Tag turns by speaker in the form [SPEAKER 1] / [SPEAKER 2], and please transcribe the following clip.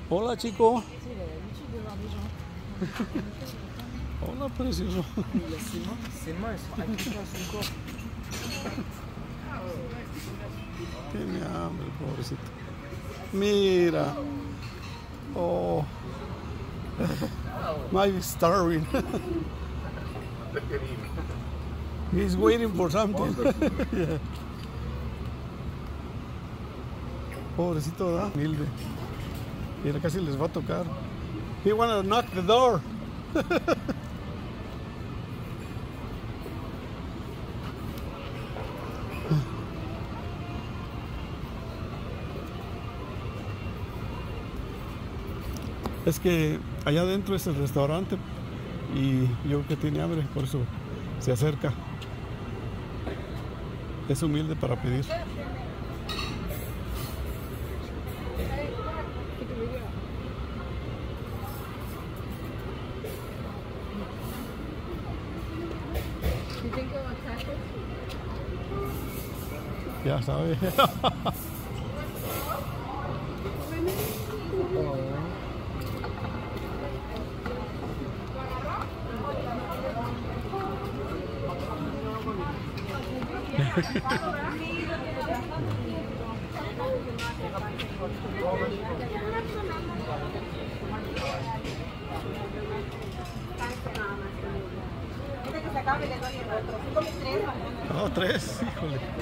[SPEAKER 1] Hola, chico. Hola, precioso.
[SPEAKER 2] Ses mains, elles sont accrochées à son corps.
[SPEAKER 1] Tiene hambre, pobrecito. Mira. Oh. Might be starving. He's waiting for something. Yeah. Pobrecito, ¿verdad? Humilde. Mira, casi les va a tocar. He wanna knock the door. Es que allá adentro es el restaurante y yo creo que tiene hambre, por eso se acerca. Es humilde para pedir. Ya sabe. Oh, tres, híjole.